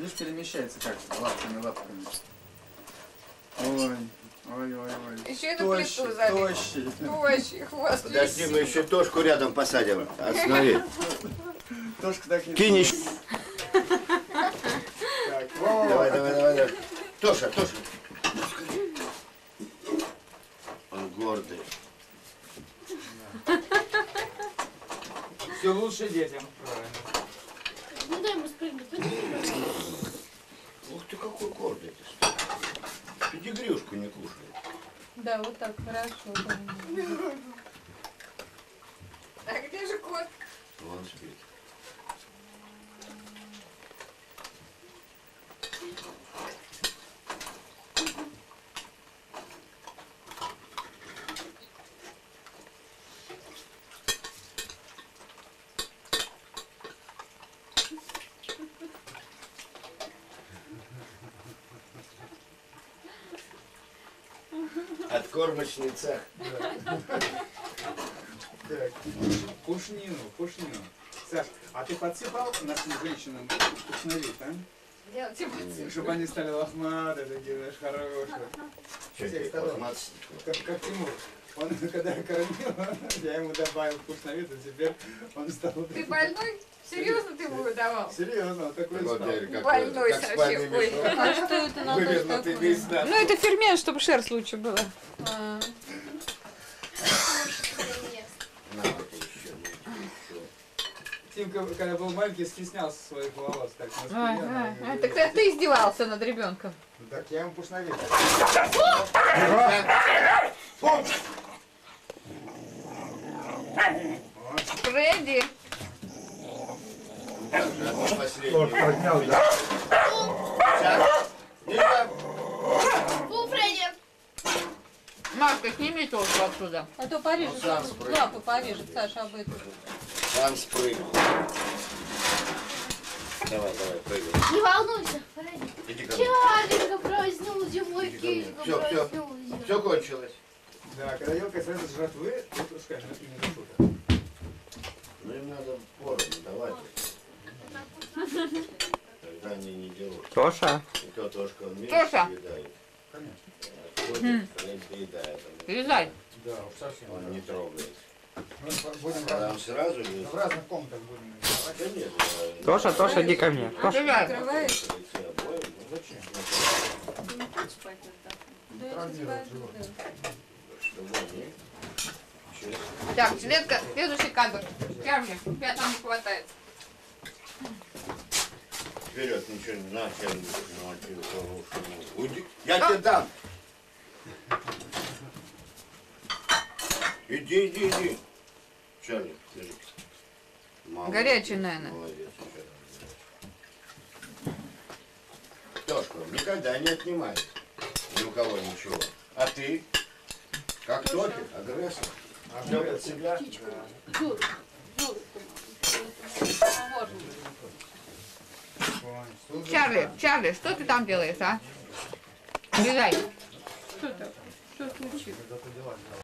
видишь, перемещается как лапками. Ой. Еще и на плиту залез. Тощий, хвост. Подожди, мы еще Тошку рядом посадим. Останови. Тошка так не... Кинь еще. Давай. Тоша. Он гордый. Все лучше детям. Правильно. Ну дай ему спрыгнуть. Ух ты, какой гордый ты. Педигрюшку не кушает. Да, вот так, хорошо. А где же кот? Вон спит. Откормочный цех. Так, пушнину. Саш, а ты подсыпал нашим женщинам вкусновит, а? Делайте подсыпку. Чтобы они стали лохматые, такие, знаешь, хорошие. Всех сторон. Как Тимур. Он, когда я кормил, я ему добавил вкусновит, а теперь он стал... Ты больной? Серьезно ты ему давал? Серьезно, он такой стал. Больной совсем. Ой. А что это надо Вывернутый такое? весь, да. Ну это фермент, чтобы шерсть лучше была. А. Тимка, когда был маленький, стеснялся своих волос. Так, на спине, Так ты издевался над ребенком. Так я ему пушновит. Фредди. Поднял, да? Фу, Фредди! Машка, сними тоже отсюда. А то порежет, лапу порежет, Саша, об этом. Сам спрыгнул. Давай, прыгай. Не волнуйся, Фредди. Иди ко мне. Чарика проснулся, мой Иди ко кишка мне. Все. проснулся. Все кончилось. Да, когда елка сразу с жратвы, тут уж, конечно, не до шуток. Ну им надо поровну давать. Тогда они не делают. Тоша. И то Тошка он меньше Тоша. съедает. Конечно. Отходит, Фред доедает. Вылезай. Да, уж совсем. Он не трогает. Мы будем Когда он сразу лезет. в разных комнатах будем рисовать. Да нет, Тоша, иди ко мне. Тоша. Вылезай. Открываешь? Зачем? Да, Травмирует живот. Так, следующий кадр. Чарли, тебя там не хватает. Вперед, ничего не на чем. Уйди. Я тебе дам. Иди. Чарли, держи. Молодец. Горячий, наверное. Молодец. Тошка, никогда не отнимай ни у кого ничего. А ты? Как топик, агрессор. Все под себя. Чарли, что ты там делаешь, а? Вылезай. Что случилось?